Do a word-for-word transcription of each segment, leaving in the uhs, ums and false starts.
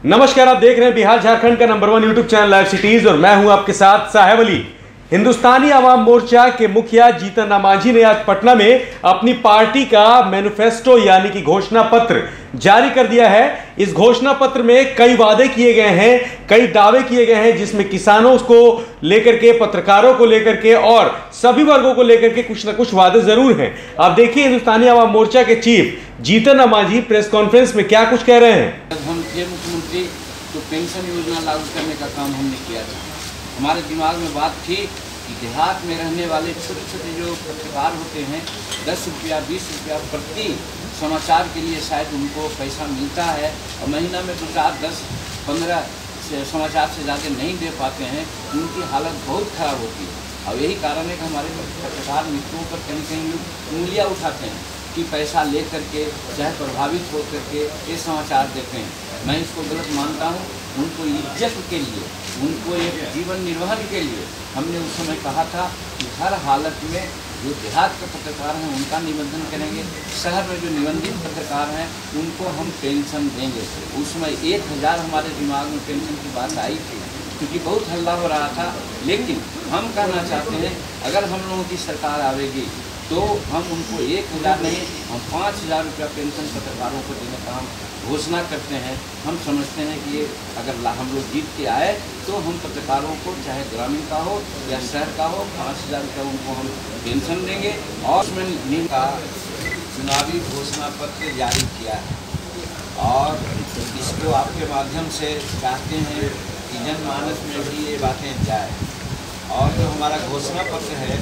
नमस्कार, आप देख रहे हैं बिहार झारखंड का number one YouTube channel live cities और मैं हूं आपके साथ साहेब अली। हिंदुस्तानी आवाम मोर्चा के मुखिया जीतन राम मांझी ने आज पटना में अपनी पार्टी का मैनिफेस्टो यानी कि घोषणा पत्र जारी कर दिया है। इस घोषणा पत्र में कई वादे किए गए हैं, कई दावे किए गए हैं, जिसमें किसानों को लेकर के, पत्रकारों को लेकर के और सभी वर्गों को लेकर के कुछ ना कुछ वादे जरूर हैं। आप देखिए हिंदुस्तानी आवाम मोर्चा के chief Jitan Ram Manjhi press conference में क्या कुछ कह रहे हैं। जब हम थे मुख्यमंत्री तो पेंशन योजना लागू करने का काम हमने किया था। हमारे दिमाग में बात थी कि देहात में रहने वाले छोटे छोटे जो पत्रकार होते हैं, दस रुपया बीस रुपया प्रति समाचार के लिए शायद उनको पैसा मिलता है और महीना में दो चार दस पंद्रह समाचार से ज़्यादा नहीं दे पाते हैं, उनकी हालत बहुत ख़राब होती है। और यही कारण है कि हमारे पत्रकार मित्रों पर कहीं कहीं लोग उंगलियाँ उठाते हैं कि पैसा ले करके चाहे प्रभावित हो करके ये समाचार देते हैं। मैं इसको गलत मानता हूँ। उनको इज्जत के लिए, उनको एक जीवन निर्वहन के लिए हमने उस समय कहा था कि हर हालत में जो देहात के पत्रकार हैं उनका निबंधन करेंगे, शहर में जो निबंधित पत्रकार हैं उनको हम पेंशन देंगे। उस समय एक हज़ार हमारे दिमाग में पेंशन की बात आई थी क्योंकि बहुत हल्ला हो रहा था। लेकिन हम कहना चाहते हैं अगर हम लोगों की सरकार आवेगी तो हम उनको एक हज़ार नहीं, हम पाँच हज़ार रुपया पेंशन पत्रकारों को देने का हम घोषणा करते हैं। हम समझते हैं कि ये अगर हम लोग जीत के आए तो हम पत्रकारों को चाहे ग्रामीण का हो या शहर का हो पाँच हज़ार रुपया उनको हम पेंशन देंगे। और उसमें नीम का चुनावी घोषणा पत्र जारी किया है और इसको आपके माध्यम से चाहते हैं कि जनमानस में भी ये बातें जाए। और जो हमारा घोषणा पत्र है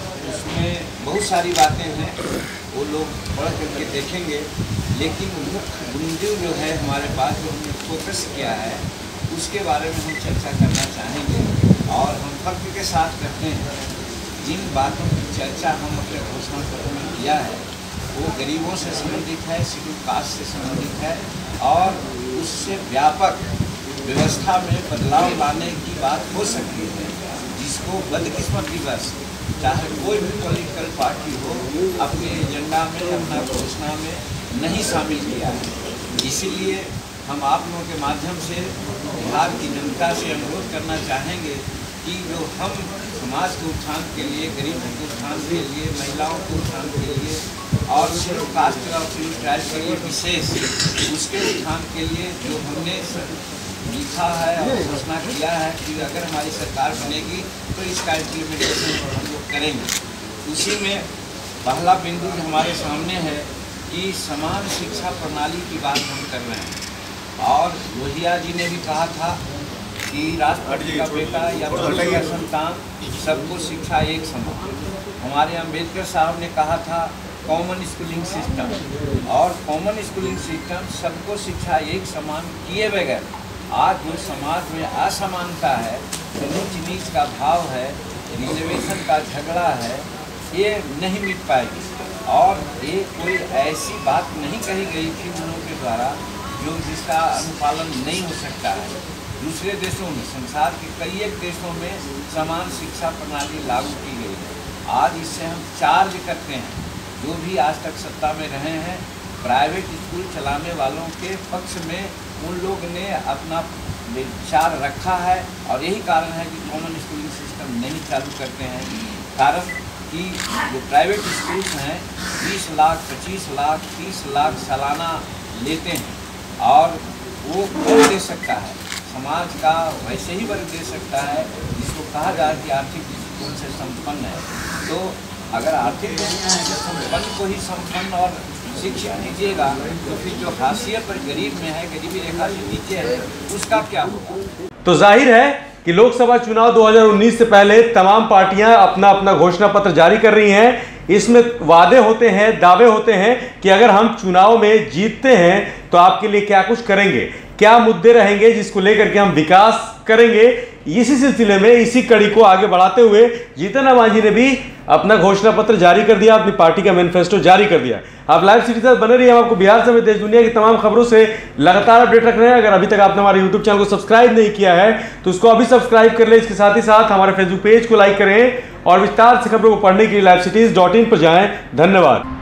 उसमें बहुत सारी बातें हैं, वो लोग पढ़ करके देखेंगे। लेकिन मुख्य बिंदु जो है हमारे पास जो हमने फोकस किया है उसके बारे में हम चर्चा करना चाहेंगे। और हम फर्क के साथ करते हैं जिन बातों की चर्चा हम अपने घोषणा पत्र में किया है वो गरीबों से संबंधित है, शेड्यूल कास्ट से संबंधित है और उससे व्यापक व्यवस्था में बदलाव लाने की बात हो सकती है, जिसको बदकिस्मती बस चाहे कोई भी पॉलिटिकल पार्टी हो अपने एजेंडा में, अपना घोषणा में नहीं शामिल किया है। इसीलिए हम आप लोगों के माध्यम से बिहार की जनता से अनुरोध करना चाहेंगे कि जो हम समाज के उत्थान के लिए, गरीबों के उत्थान के लिए, महिलाओं के उत्थान के लिए और शेड्यूल कास्ट और शेड्यूल ट्राइब के लिए विशेष उसके उत्थान के लिए जो हमने लिखा है और घोषणा किया है कि अगर हमारी सरकार बनेगी तो इसका इम्प्लीमेंटेशन हम लोग करेंगे। उसी में पहला बिंदु जो हमारे सामने है कि समान शिक्षा प्रणाली की बात हम कर रहे हैं। और लोहिया जी ने भी कहा था कि राष्ट्रपति का बेटा या बहू का संतान सबको शिक्षा एक समान। हमारे अम्बेडकर साहब ने कहा था कॉमन स्कूलिंग सिस्टम, और कॉमन स्कूलिंग सिस्टम सबको शिक्षा एक समान किए बगैर आज जो समाज में असमानता है, जो नीच नीच का भाव है, रिजर्वेशन का झगड़ा है, ये नहीं मिट पाएगी। और ये कोई ऐसी बात नहीं कही गई थी उन लोगों के द्वारा जो जिसका अनुपालन नहीं हो सकता है। दूसरे देशों में, संसार के कई एक देशों में समान शिक्षा प्रणाली लागू की गई है। आज इससे हम चार्ज करते हैं जो भी आज तक सत्ता में रहे हैं, प्राइवेट स्कूल चलाने वालों के पक्ष में उन लोग ने अपना विचार रखा है। और यही कारण है कि कॉमन स्कूलिंग सिस्टम नहीं चालू करते हैं। कारण कि जो प्राइवेट स्कूल्स हैं बीस लाख, पच्चीस लाख, तीस लाख सालाना लेते हैं और वो कौन दे सकता है? समाज का वैसे ही वर्ग दे सकता है जिसको कहा जाए कि आर्थिक दृष्टिकोण से संपन्न है। तो अगर आर्थिक दृष्टिकोण से संपन्न को ही संपन्न और शिक्षित दीजिएगा तो फिर जो हाशिए पर गरीब में है, गरीबी रेखा से नीचे है, उसका क्या होगा? तो जाहिर है कि लोकसभा चुनाव दो हज़ार उन्नीस से पहले तमाम पार्टियां अपना अपना घोषणा पत्र जारी कर रही हैं। इसमें वादे होते हैं, दावे होते हैं कि अगर हम चुनाव में जीतते हैं तो आपके लिए क्या कुछ करेंगे, क्या मुद्दे रहेंगे जिसको लेकर के हम विकास करेंगे। इसी सिलसिले में, इसी कड़ी को आगे बढ़ाते हुए जीतन राम मांझी ने भी अपना घोषणा पत्र जारी कर दिया, अपनी पार्टी का मैनिफेस्टो जारी कर दिया। आप लाइव सिटी से बने रहिए, हम आपको बिहार समेत देश दुनिया की तमाम खबरों से लगातार अपडेट रख रहे हैं। अगर अभी तक आपने हमारे यूट्यूब चैनल को सब्सक्राइब नहीं किया है तो उसको अभी सब्सक्राइब कर ले। इसके साथ ही साथ हमारे फेसबुक पेज को लाइक करें और विस्तार से खबरों को पढ़ने के लिए लाइव सिटीज डॉट इन पर जाएं। धन्यवाद।